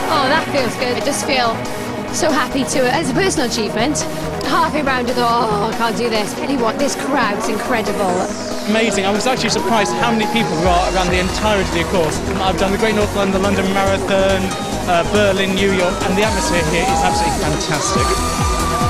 Oh, that feels good. I just feel so happy to, as a personal achievement, halfway round I thought, oh, I can't do this. Really what, this crowd's incredible. Amazing. I was actually surprised how many people there are around the entirety of the course. I've done the Great North London, the London Marathon, Berlin, New York, and the atmosphere here is absolutely fantastic.